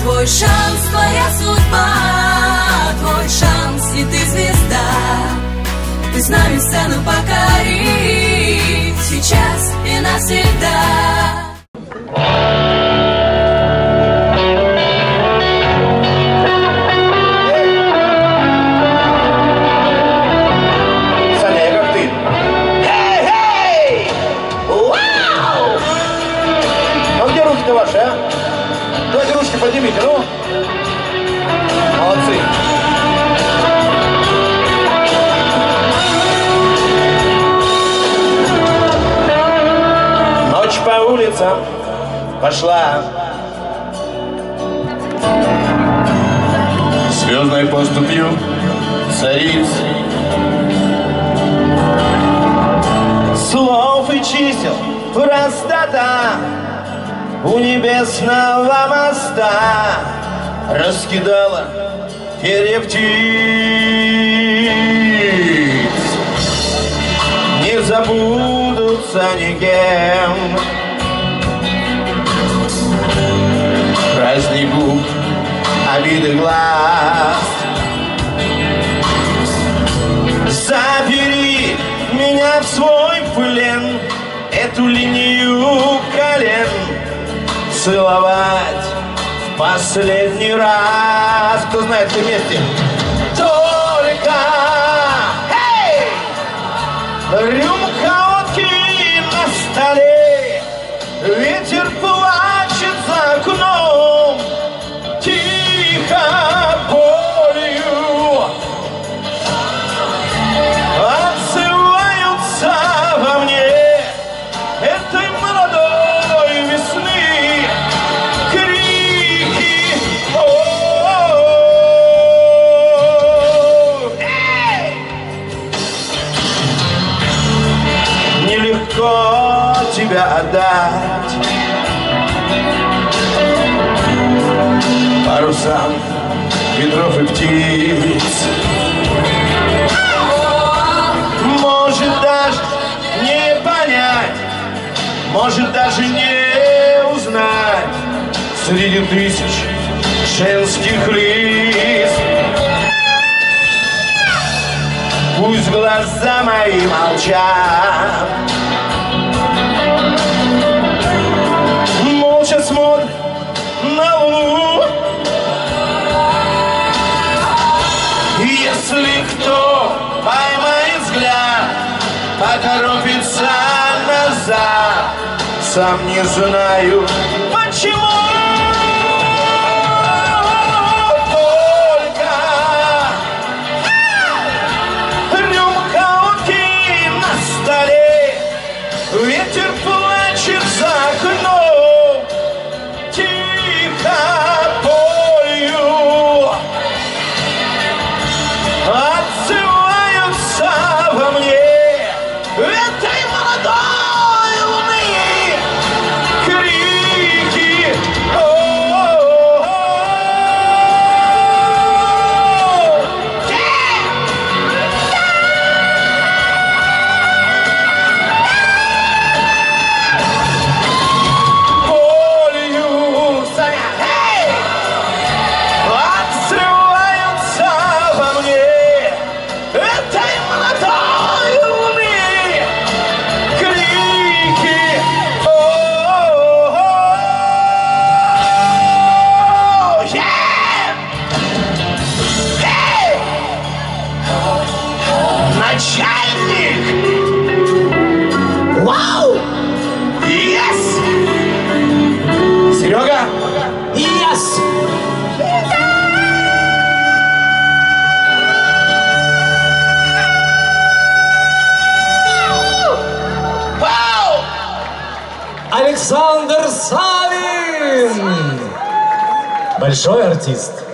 Твой шанс, твоя судьба, твой шанс, и ты звезда. Ты с нами сцену покори, сейчас и навсегда. Ваши, а? Давайте ручки поднимите, ну. Молодцы. Ночь по улицам пошла звездной поступью цариц, слов и чисел простота. У небесного моста раскидала перья птиц. Не забудутся никем праздник губ, обиды глаз. Забери меня в свой плен, эту линию колен целовать в последний раз. Кто знает, все вместе. Только рюмка водки на столе, ветер плачет за окном, тихо болью отзываются во мне этой молодой весны. Нелегко тебя отдать парусам ветров и птиц. Может даже не понять, может даже не узнать среди тысяч женских лиц. Пусть глаза мои молчат, молча смотрят на луну. Если кто поймает взгляд, поторопится назад, сам не знаю почему. Ветер плачет за окном, тихо болью отзываются во мне этой молодой луны крики. Начальник! Вау! Yes! Серега! Yes! Вау! Александр Савин! Большой артист.